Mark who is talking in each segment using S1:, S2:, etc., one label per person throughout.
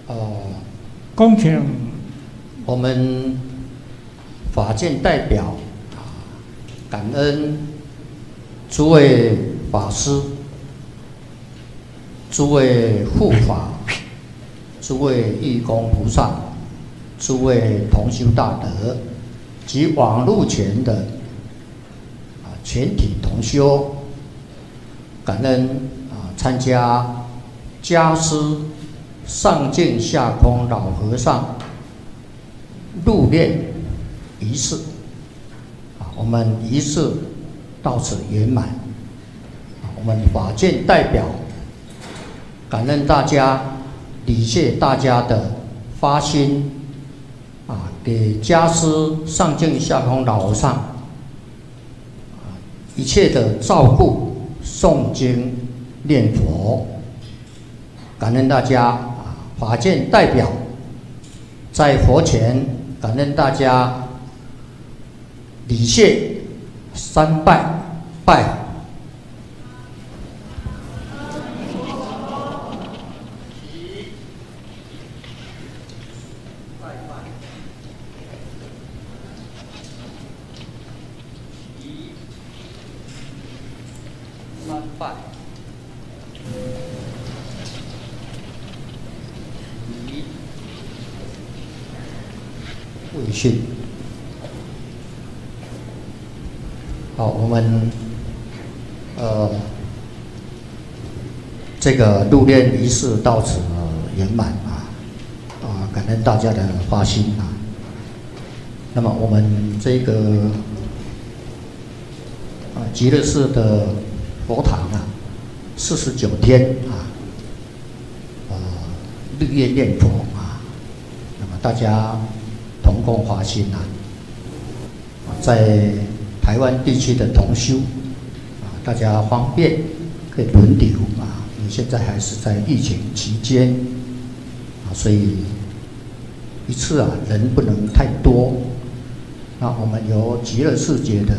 S1: 恭请
S2: 我们法界代表感恩诸位法师、诸位护法、诸位义工菩萨、诸位同修大德及网络前的全体同修，感恩参加家师上净下空老和尚入殓仪式，我们仪式到此圆满。我们法界代表感恩大家，礼谢大家的发心，给家师上净下空老和尚一切的照顾、诵经、念佛，感恩大家。法界代表在佛前感恩大家，礼谢三拜拜。三拜。卫训。好，我们这个入殓仪式到此圆满感恩大家的发心那么我们这个极乐寺的佛堂49天日夜念佛那么大家同共发心在台湾地区的同修大家方便可以轮流因为现在还是在疫情期间所以一次人不能太多。那我们由极乐寺的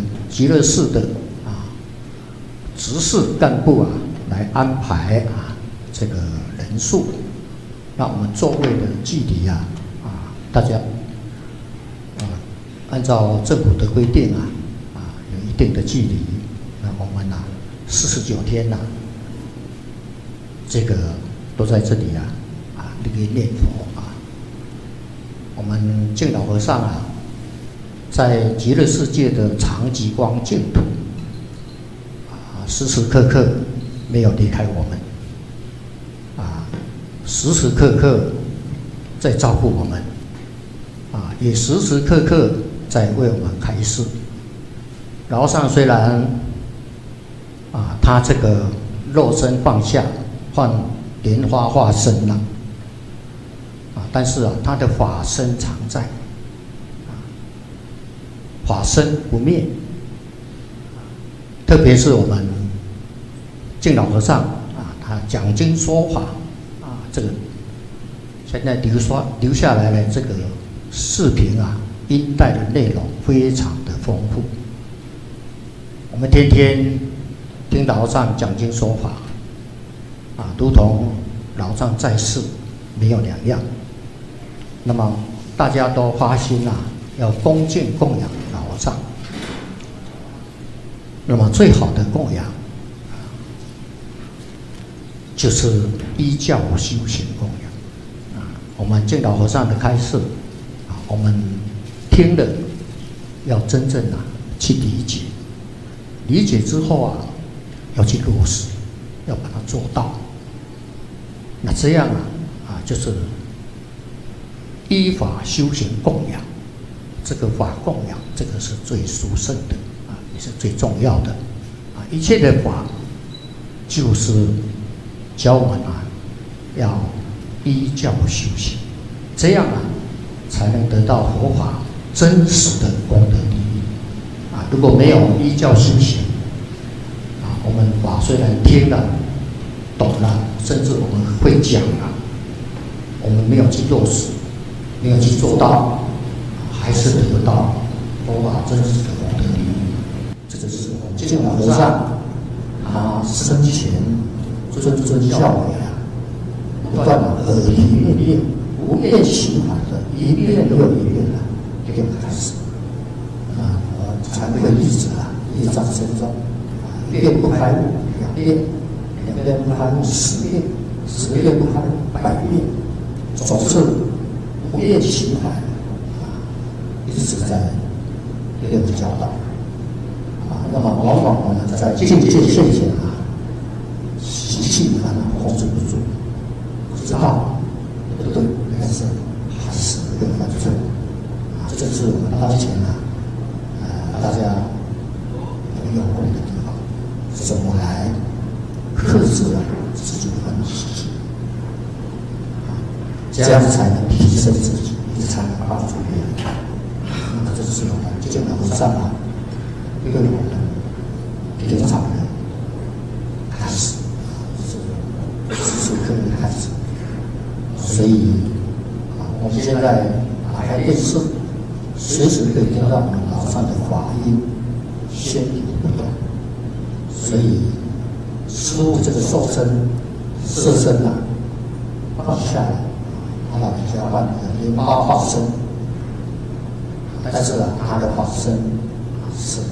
S2: 执事干部来安排这个人数。那我们座位的距离大家按照政府的规定有一定的距离。那我们49天这个都在这里日夜念佛我们净老和尚在极乐世界的常寂光净土时时刻刻没有离开我们时时刻刻在照顾我们也时时刻刻在为我们开示。老和尚虽然他这个肉身放下换莲花化身了但是他的法身常在法身不灭。特别是我们净老和尚他讲经说法这个现在留下来的这个视频音带的内容非常的丰富。我们天天听老和尚讲经说法如同老和尚在世没有两样。那么大家都发心要恭敬供养老和尚。那么最好的供养就是依教修行供养我们净老和尚的开示我们听了要真正去理解，理解之后要去落实，要把它做到。那这样就是依法修行供养。这个法供养，这个是最殊胜的也是最重要的一切的法就是教我们要依教修行，这样才能得到佛法真实的功德利益如果没有依教修行我们法虽然听了懂了，甚至我们会讲我们没有去落实，没有去做到，还是得不到佛法真实的功德利益。这个是我们净老和尚生前谆教诲不断耳提面命、不厌其烦的一遍又一遍的就开始。惭愧弟子一掌声中，一遍不开悟2遍，2遍不开悟10遍，10遍不开悟100遍，总是不厌其烦一直在练教导。那么往往我们在境界现前习气控制不住，不知道不对，但是还是会犯错。这是我们当前大家有问的地方，怎么来克制自己的问题？这样才能提升自己，也才能帮助别人。这是我们见到和尚对我们平常人开始，是可以开始。所以我们现在打开电视，随时可以听到我们老上的法音宣语不断。所以师父这个受身色身放下来，他老人家换了8法身，但是他的法身是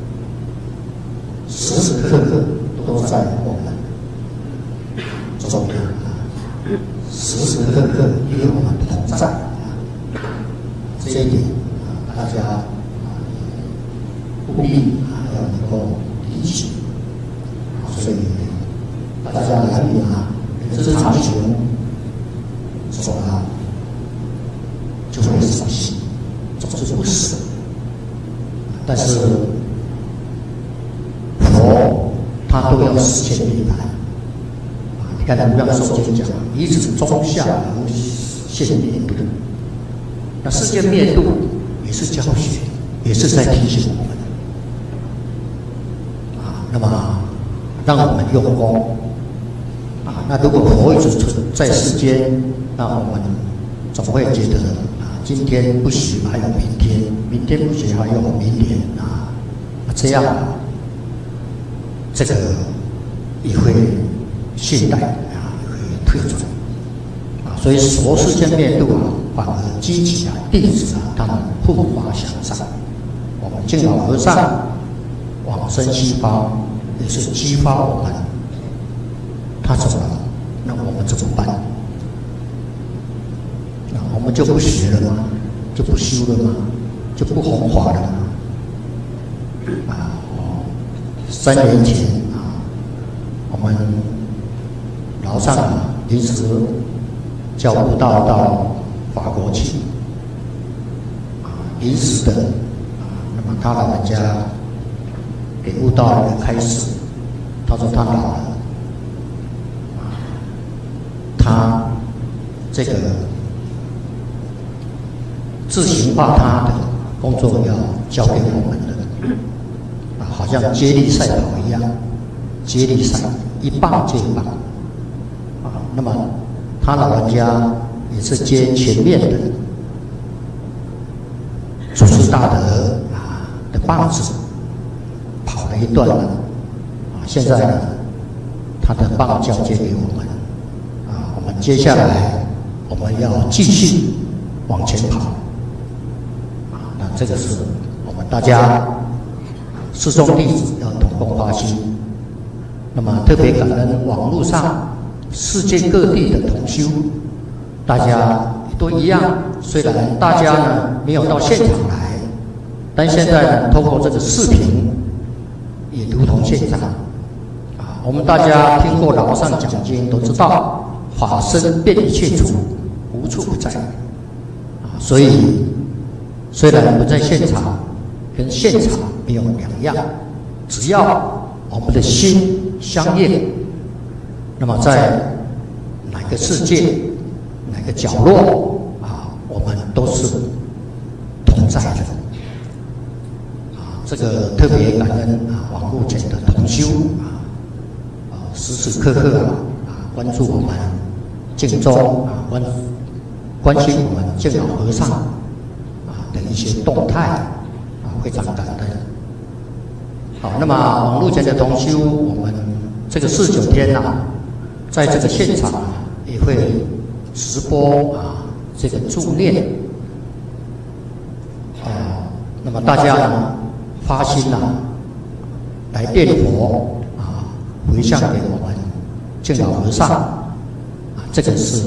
S2: 时时刻刻都在我们周边，时时刻刻与我们同在。这一点大家务必要能够理解。所以大家难免人之常情，走了就会伤心，总是不舍。但是佛他都要实现涅槃。你看无量寿经讲，以此中下无现灭度。那世间灭度也是教学，也是在提醒我们。那么让我们用功。那如果佛一直在世间，那我们总会觉得今天不许还有明天，明天不许还有明年这样这个也会懈怠也会退转所以说世间灭度反而激起弟子他们护法向上。我们敬老和尚往生西方，也是激发我们。他走了，那我们怎么办？那我们就不学了吗？就不修了吗？就不弘法了吗？3年前我们老上临时叫悟道到法国去，临时的那么他老人家给悟道一个开始，他说他老了。他这个自行把他的工作要交给我们的，好像接力赛跑一样，接力赛一棒接一棒那么他老人家也是接前面的祖师大德的棒子跑了一段了现在呢，他的棒交接给我们。我们接下来我们要继续往前跑那这个是我们大家师兄弟子要同共发心。那么特别感恩网络上世界各地的同修，大家都一样，虽然大家呢没有到现场来，但现在呢透过这个视频也如同现场我们大家听过老上讲经都知道。法身遍一切处，无处不在所以虽然不在现场，跟现场没有两样，只要我们的心相应，那么在哪个世界、哪个角落我们都是同在的这个特别感恩网络前的同修时时刻刻关注我们敬重关心我们敬老和尚的一些动态非常感恩。好，那么网络前的同修，我们这个49天在这个现场也会直播这个助念那么大家呢发心来念佛回向给我们敬老和尚这个是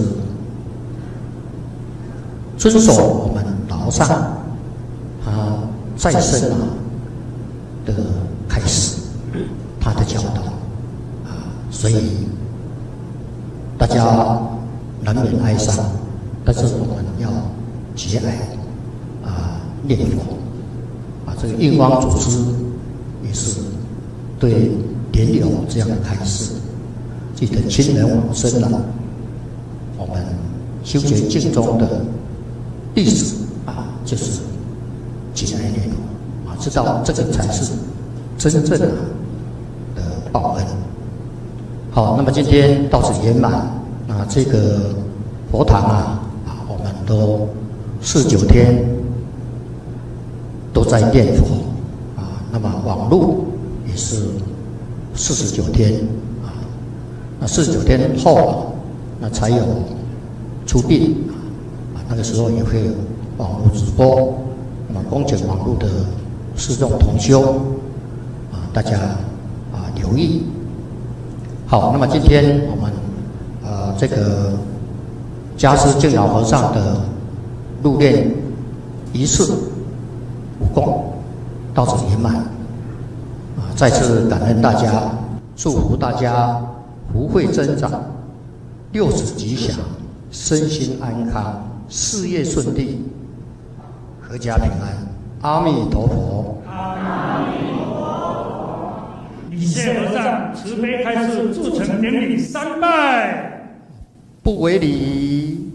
S2: 遵守我们老上再生的开始，他的教导所以大家难免哀伤，但是我们要节哀念佛这个印光祖师也是对莲友这样的开示，记得亲人往生我们修学净宗的弟子就是节哀念佛知道这个才是真正的报恩。好，那么今天到此圆满这个佛堂我们都49天都在念佛那么网络也是49天那49天后那才有出殡那个时候也会有网络直播，那么恭请网络的释众同修大家留意。好，那么今天我们这个迦师敬老和尚的入殓仪式武功到此圆满再次感恩大家，祝福大家福慧增长，六子吉祥，身心安康，事业顺利，阖家平安。阿弥陀佛。阿弥陀佛。
S1: 礼谢和尚慈悲开示，祝成典礼3拜。
S2: 不为礼。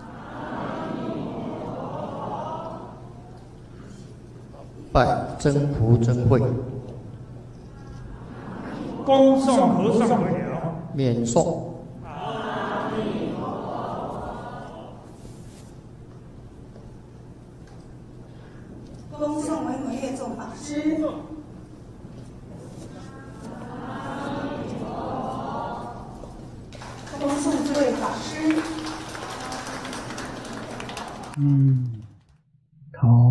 S2: 拜真福真慧。
S1: 恭送和尚回了。
S2: 免寿。
S3: 恭送文文月众法师。恭送诸位法师。
S4: 好。